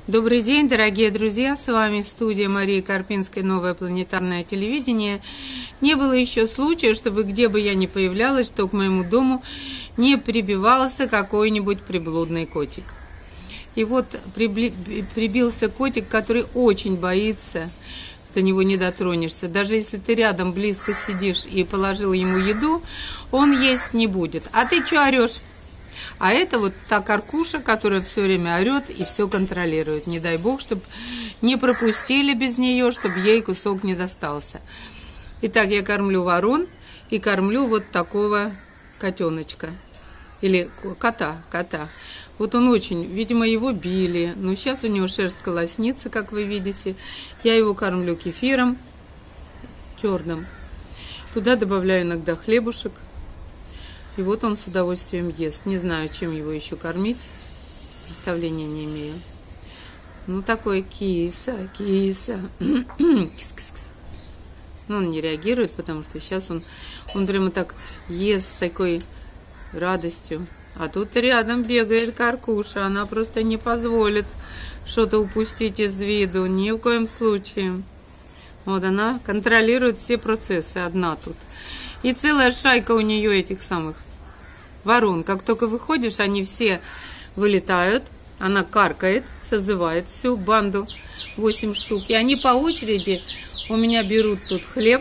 Добрый день, дорогие друзья, с вами студия Марии Карпинской «Новое планетарное телевидение». Не было еще случая, чтобы где бы я ни появлялась, что к моему дому не прибивался какой-нибудь приблудный котик. И вот прибился котик, который очень боится, до него не дотронешься. Даже если ты рядом близко сидишь и положил ему еду, он есть не будет. А ты что орешь? А это вот та каркуша, которая все время орет и все контролирует. Не дай бог, чтобы не пропустили без нее, чтобы ей кусок не достался. Итак, я кормлю ворон и кормлю вот такого котеночка. Или кота. Вот он очень, видимо, его били. Но сейчас у него шерсть колоснится, как вы видите. Я его кормлю кефиром черным. Туда добавляю иногда хлебушек. И вот он с удовольствием ест. Не знаю, чем его еще кормить. Представления не имею. Ну, такой киса. Кис-кис-кис. Но он не реагирует, потому что сейчас он прямо так ест с такой радостью. А тут рядом бегает каркуша. Она просто не позволит что-то упустить из виду. Ни в коем случае. Вот она контролирует все процессы. Одна тут. И целая шайка у нее этих самых ворон. Как только выходишь, они все вылетают. Она каркает, созывает всю банду, 8 штук. И они по очереди у меня берут тут хлеб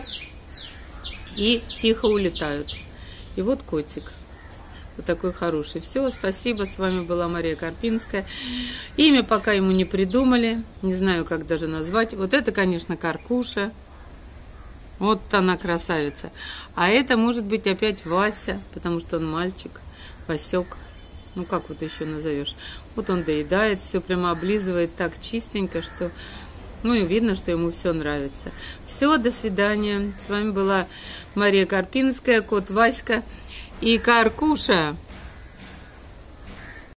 и тихо улетают. И вот котик. Вот такой хороший. Все, спасибо. С вами была Мария Карпинская. Имя пока ему не придумали. Не знаю, как даже назвать. Вот это, конечно, каркуша. Вот она красавица. А это может быть опять Вася, потому что он мальчик, Васек. Ну, как вот еще назовешь? Вот он доедает, все прямо облизывает так чистенько, что... Ну, и видно, что ему все нравится. Все, до свидания. С вами была Мария Карпинская, кот Васька и Каркуша.